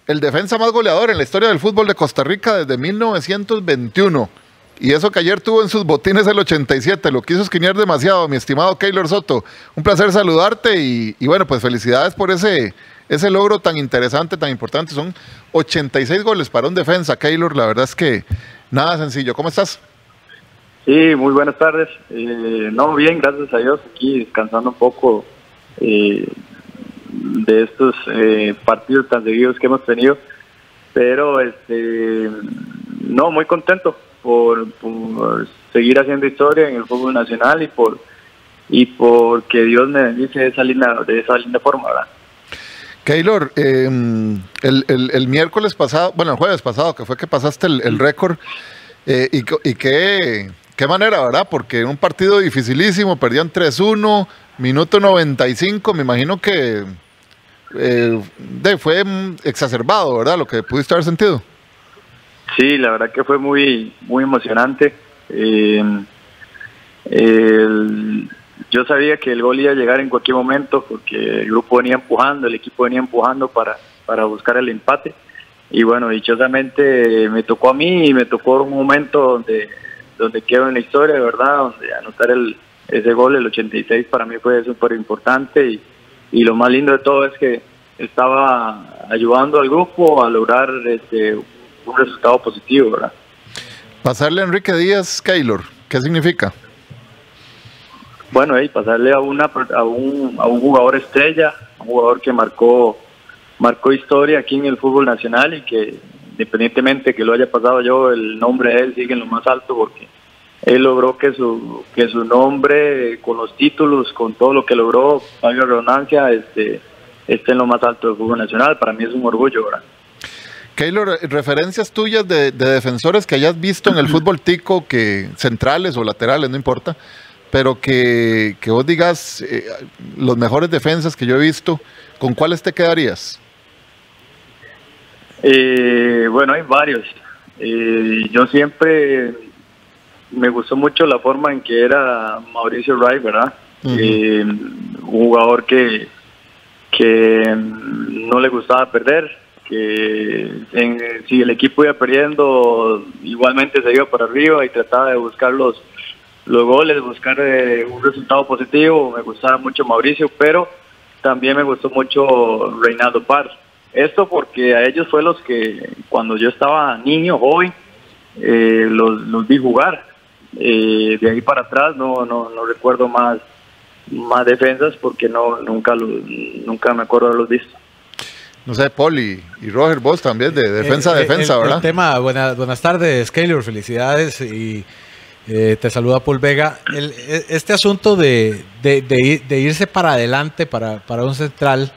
el defensa más goleador en la historia del fútbol de Costa Rica desde 1921. Y eso que ayer tuvo en sus botines el 87, lo quiso esquinear demasiado, mi estimado Keylor Soto. Un placer saludarte y bueno, pues felicidades por ese logro tan interesante, tan importante. Son 86 goles para un defensa, Keylor, la verdad es que nada sencillo. ¿Cómo estás? Sí, muy buenas tardes. No, bien, gracias a Dios, aquí descansando un poco de estos partidos tan seguidos que hemos tenido, pero no, muy contento por seguir haciendo historia en el fútbol nacional y por que Dios me bendice de esa linda forma, ¿verdad? Keylor, el miércoles pasado, bueno, el jueves pasado, que fue que pasaste el récord, y qué manera, ¿verdad? Porque en un partido dificilísimo, perdían 3-1, minuto 95, me imagino que fue exacerbado, ¿verdad? Lo que pudiste haber sentido. Sí, la verdad que fue muy emocionante. Yo sabía que el gol iba a llegar en cualquier momento porque el grupo venía empujando, el equipo venía empujando para buscar el empate. Y bueno, dichosamente me tocó a mí y me tocó un momento donde quedo en la historia, de verdad, donde anotar ese gol, el 86, para mí fue súper importante y lo más lindo de todo es que estaba ayudando al grupo a lograr un resultado positivo, ¿verdad? Pasarle a Enrique Díaz, Keylor, ¿qué significa? Bueno, pasarle a un jugador estrella, un jugador que marcó historia aquí en el fútbol nacional y que independientemente que lo haya pasado yo, el nombre de él sigue en lo más alto porque él logró que su nombre, con los títulos, con todo lo que logró, valga la redundancia, esté en lo más alto del fútbol nacional. Para mí es un orgullo, ¿verdad? Keylor, referencias tuyas de defensores que hayas visto en el fútbol tico, que centrales o laterales, no importa, pero que vos digas los mejores defensas que yo he visto, ¿con cuáles te quedarías? Bueno, hay varios. Yo siempre me gustó mucho la forma en que era Mauricio Wright, ¿verdad? Un jugador que no le gustaba perder, que si el equipo iba perdiendo, igualmente se iba para arriba y trataba de buscar los goles, buscar un resultado positivo. Me gustaba mucho Mauricio, pero también me gustó mucho Reinaldo Paz. Esto porque a ellos fue los que cuando yo estaba niño, joven, los vi jugar. De ahí para atrás no recuerdo más defensas porque nunca me acuerdo de haberlos visto. No sé, Paul y Roger, vos también de defensa, ¿verdad? El tema, buenas tardes, Keylor, felicidades y te saluda Paul Vega. Este asunto de irse para adelante para un central,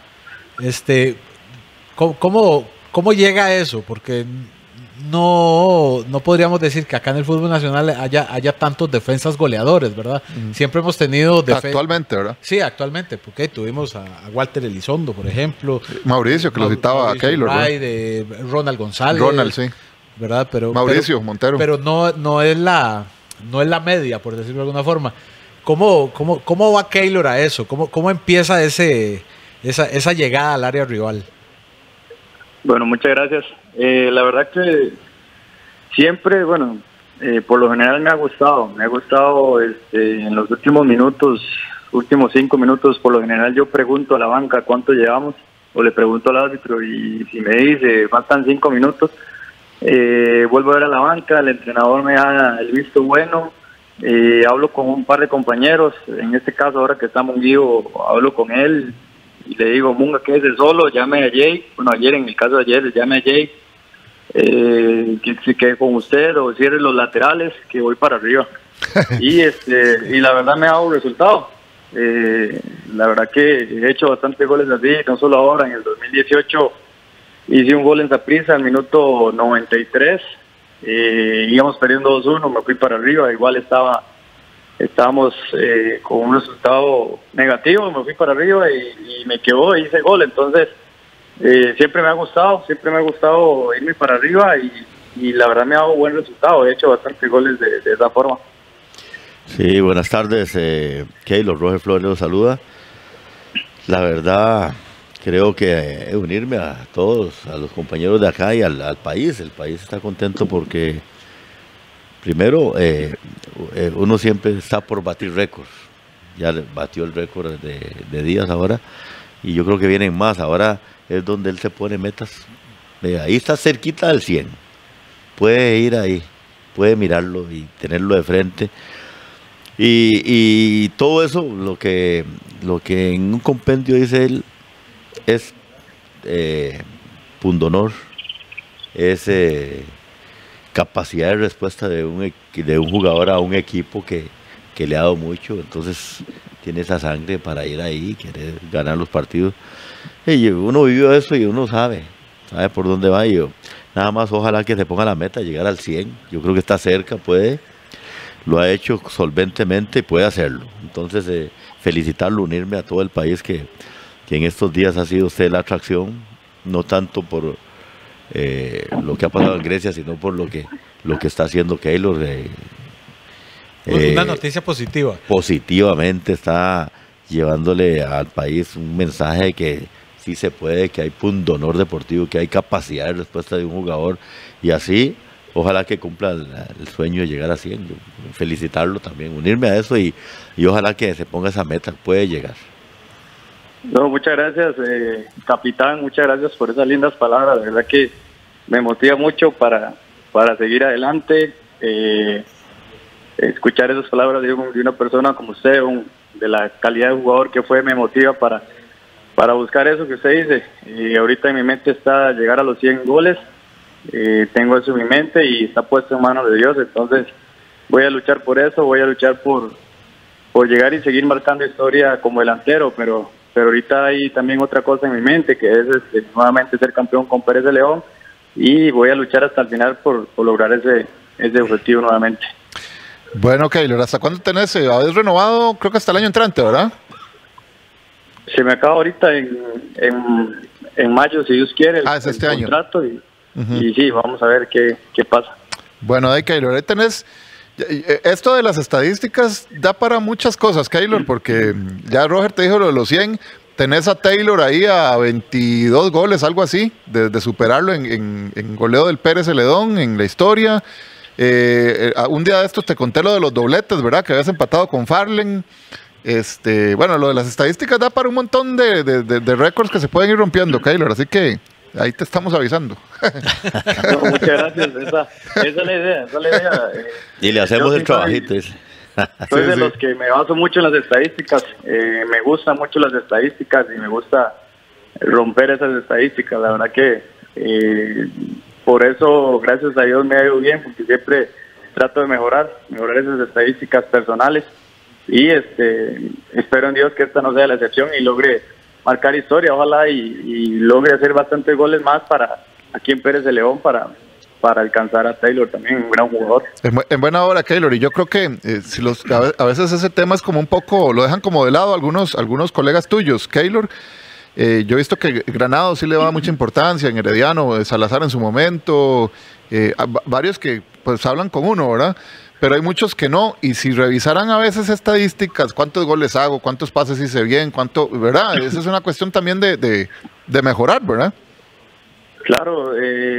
¿cómo llega a eso? Porque no podríamos decir que acá en el fútbol nacional haya tantos defensas goleadores, ¿verdad? Siempre hemos tenido... Actualmente, ¿verdad? Sí, actualmente, porque tuvimos a Walter Elizondo, por ejemplo. Mauricio, que lo citaba a Keylor, de Ronald González. Ronald, sí. ¿Verdad? Mauricio Montero. Pero no es la media, por decirlo de alguna forma. ¿Cómo va Keylor a eso? ¿Cómo empieza esa llegada al área rival? Bueno, muchas gracias. La verdad que siempre, por lo general me ha gustado en los últimos 5 minutos, por lo general yo pregunto a la banca cuánto llevamos, o le pregunto al árbitro y si me dice faltan 5 minutos, vuelvo a ver a la banca, el entrenador me da el visto bueno, hablo con un par de compañeros, en este caso ahora que está Munguío, hablo con él y le digo, Munga, quédese solo, llame a Jake, ayer en el caso de ayer, llame a Jake, que se quede con usted o cierre los laterales, que voy para arriba. y la verdad me ha dado resultado. La verdad que he hecho bastantes goles así, no solo ahora, en el 2018 hice un gol en Saprissa al minuto 93, íbamos perdiendo 2-1, me fui para arriba, igual estábamos con un resultado negativo, me fui para arriba y me quedó y hice gol. Entonces siempre me ha gustado irme para arriba y la verdad me ha dado buen resultado, he hecho bastantes goles de esa forma. Sí, buenas tardes, Keylor, Roger Flores los saluda. La verdad, creo que unirme a todos, a los compañeros de acá y al país. El país está contento porque, primero, uno siempre está por batir récords. Ya batió el récord de días ahora y yo creo que vienen más. Ahora es donde él se pone metas. Ahí está cerquita del 100. Puede ir ahí, puede mirarlo y tenerlo de frente. Y todo eso, lo que en un compendio dice él, es pundonor, es capacidad de respuesta de un jugador a un equipo que le ha dado mucho, entonces tiene esa sangre para ir ahí, querer ganar los partidos. Y uno vivió eso y uno sabe por dónde va. Y yo, nada más ojalá que se ponga la meta, llegar al 100. Yo creo que está cerca, lo ha hecho solventemente y puede hacerlo. Entonces, felicitarlo, unirme a todo el país que en estos días ha sido usted la atracción, no tanto por lo que ha pasado en Grecia, sino por lo que está haciendo Keylor. Una noticia positiva. Positivamente está llevándole al país un mensaje de que sí se puede, que hay pundonor deportivo, que hay capacidad de respuesta de un jugador, y así ojalá que cumpla el sueño de llegar a 100. Felicitarlo también, unirme a eso y ojalá que se ponga esa meta, puede llegar. No, muchas gracias, capitán, muchas gracias por esas lindas palabras, la verdad que me motiva mucho para seguir adelante. Escuchar esas palabras de una persona como usted, de la calidad de jugador que fue, me motiva para buscar eso que usted dice. Y ahorita en mi mente está llegar a los 100 goles, tengo eso en mi mente y está puesto en manos de Dios, entonces voy a luchar por eso, voy a luchar por llegar y seguir marcando historia como delantero, pero ahorita hay también otra cosa en mi mente, que es nuevamente ser campeón con Pérez de León, y voy a luchar hasta el final por lograr ese objetivo nuevamente. Bueno, Keylor, ¿hasta cuándo tenés? ¿Habéis renovado? Creo que hasta el año entrante, ¿verdad? Se me acaba ahorita en mayo, si Dios quiere, es este año. Contrato y sí, vamos a ver qué pasa. Bueno, ahí, Keylor, ahí tenés... Esto de las estadísticas da para muchas cosas, Keylor, porque ya Roger te dijo lo de los 100, tenés a Taylor ahí a 22 goles, algo así, de superarlo en goleo del Pérez Celedón en la historia. Un día de estos te conté lo de los dobletes, ¿verdad? Que habías empatado con Farlen. Bueno, lo de las estadísticas da para un montón de récords que se pueden ir rompiendo, Keylor, así que ahí te estamos avisando. No, muchas gracias, esa es la idea, y le hacemos el trabajito. Soy de los que me baso mucho en las estadísticas, me gustan mucho las estadísticas y me gusta romper esas estadísticas, la verdad que por eso, gracias a Dios me ha ido bien, porque siempre trato de mejorar esas estadísticas personales y espero en Dios que esta no sea la excepción y logre marcar historia, ojalá y logre hacer bastantes goles más para aquí en Pérez de León para alcanzar a Taylor también, un gran jugador. En buena hora, Keylor, y yo creo que a veces ese tema es como un poco, lo dejan como de lado algunos colegas tuyos, Keylor. Yo he visto que Granado sí le da mucha importancia, en Herediano, Salazar en su momento, varios que pues hablan con uno, ¿verdad? Pero hay muchos que no, y si revisaran a veces estadísticas, cuántos goles hago, cuántos pases hice bien, ¿verdad? Esa es una cuestión también de mejorar, ¿verdad? Claro,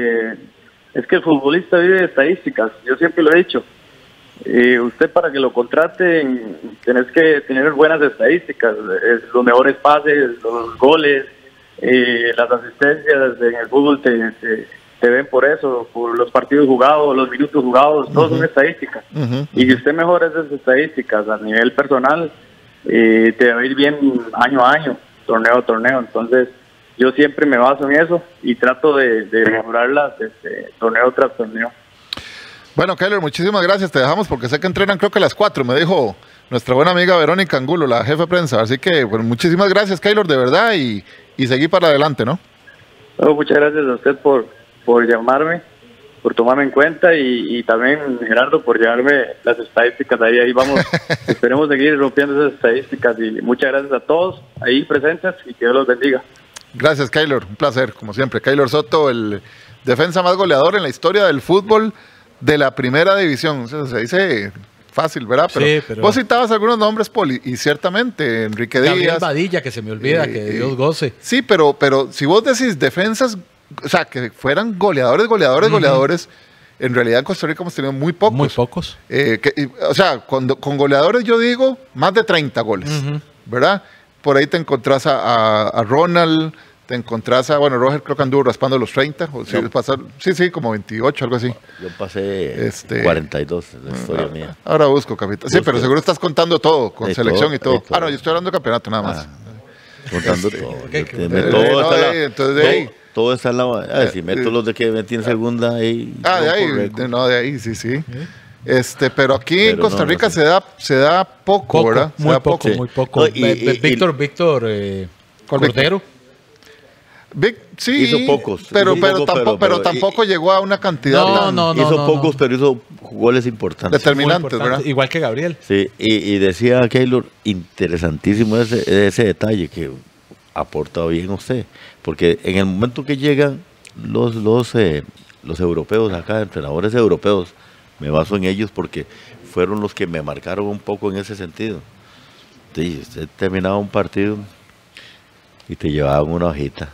es que el futbolista vive de estadísticas, yo siempre lo he dicho. Usted para que lo contraten tenés que tener buenas estadísticas, los mejores pases, los goles, las asistencias en el fútbol te ven por eso, por los partidos jugados, los minutos jugados, todo son estadísticas. Y si usted mejora esas estadísticas a nivel personal, te va a ir bien año a año, torneo a torneo. Entonces yo siempre me baso en eso y trato de mejorarlas torneo tras torneo. Bueno, Keylor, muchísimas gracias. Te dejamos porque sé que entrenan creo que a las 4, me dijo nuestra buena amiga Verónica Angulo, la jefe de prensa. Así que, bueno, muchísimas gracias, Keylor, de verdad, y seguí para adelante, ¿no? No, muchas gracias a usted por llamarme, por tomarme en cuenta y también, Gerardo, por llevarme las estadísticas. Ahí vamos, esperemos seguir rompiendo esas estadísticas y muchas gracias a todos ahí presentes y que Dios los bendiga. Gracias, Keylor, un placer, como siempre. Keylor Soto, el defensa más goleador en la historia del fútbol de la primera división. O sea, se dice fácil, ¿verdad? Pero, Sí, pero- vos citabas algunos nombres, Poli, y ciertamente Enrique Gabriel Díaz. Badilla, que se me olvida, que Dios goce. Sí, pero si vos decís defensas, o sea, que fueran goleadores, en realidad en Costa Rica hemos tenido muy pocos. Muy pocos. O sea, con goleadores yo digo más de 30 goles, ¿verdad? Por ahí te encontrás a Ronald, te encontrás a, bueno, Roger creo que anduvo raspando los 30, o si No. sí, como 28, algo así. Yo pasé Este- 42 en la historia mía. Ahora busco, capitán. Sí, Busca. pero seguro estás contando todo, con De selección todo, y todo. de todo. Ah, no, yo estoy hablando de campeonato nada más. Contando todo. ok, Yo que- te- no, todo, está en la- entonces de ahí. todo está en la... si meto los de que metí en segunda ahí... Ah, de no, ahí, por récord. de ahí, sí. Pero aquí en Pero Costa no, Rica no sé. se da poco, Poco, ¿verdad? Se muy da poco, Sí. muy poco. No, y- Víctor ¿Cuál Cordero. Sí, Hizo pocos, pero, hizo pero, poco, tampoco, pero- tampoco llegó a una cantidad No, tan no, Hizo pocos, pero hizo goles importantes. determinantes, Muy importante, ¿verdad? igual que Gabriel. Sí, y decía Keylor, interesantísimo ese detalle que aporta bien usted, porque en el momento que llegan los europeos acá, entrenadores europeos, me baso en ellos porque fueron los que me marcaron un poco en ese sentido. Sí, usted terminaba un partido y te llevaban una hojita.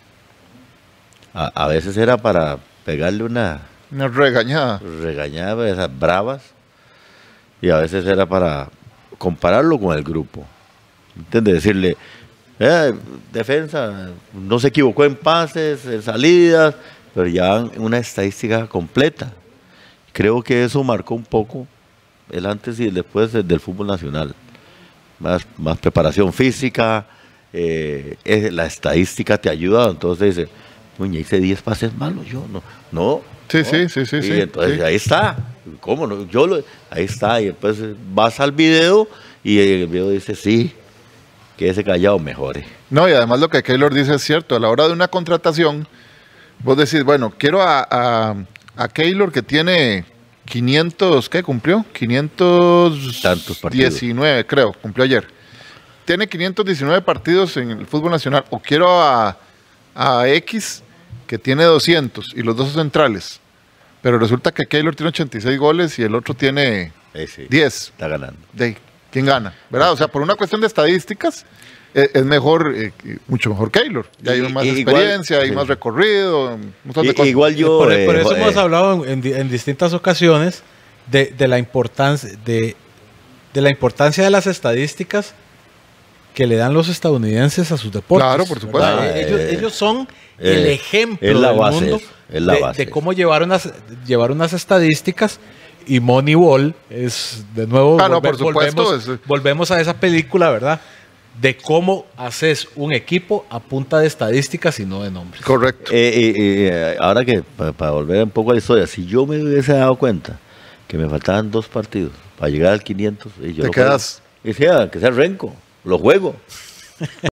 A veces era para pegarle una Una regañada. regañaba esas bravas y a veces era para compararlo con el grupo. ¿Entiendes? Decirle, defensa, no se equivocó en pases, en salidas, pero ya una estadística completa. Creo que eso marcó un poco el antes y el después del fútbol nacional. Más preparación física, la estadística te ayuda, entonces dice, Muñe, hice 10 pases malos, yo no. Sí, ¿no? sí. Y entonces sí. ahí está. ¿Cómo no? Ahí está. Y después vas al video y el video dice, sí, quédese callado, mejore. No, y además lo que Keylor dice es cierto. A la hora de una contratación, vos decís, bueno, quiero a Keylor que tiene 500, ¿qué cumplió? Tantos partidos. 519, creo, cumplió ayer. Tiene 519 partidos en el fútbol nacional. O quiero a X que tiene 200 y los dos son centrales. Pero resulta que Keylor tiene 86 goles y el otro tiene Sí, 10. está ganando. ¿Quién gana? ¿Verdad? O sea, por una cuestión de estadísticas, es mejor, mucho mejor Keylor. Ya hay más Igual, experiencia, hay sí. más recorrido, un montón de cosas. Igual yo... Por eso hemos hablado en distintas ocasiones de la importancia de la importancia de las estadísticas que le dan los estadounidenses a sus deportes. Claro, por supuesto. ¿verdad? Ellos son el ejemplo es la del base, mundo es la base. de cómo llevar unas estadísticas. Y Moneyball es, de nuevo, no, por supuesto, volvemos a esa película, ¿verdad? De cómo haces un equipo a punta de estadísticas y no de nombres. Correcto. Ahora que, para volver un poco a la historia, si yo me hubiese dado cuenta que me faltaban 2 partidos para llegar al 500, y yo Te lo quedas. juego. Y sea, que sea Renco, lo juego.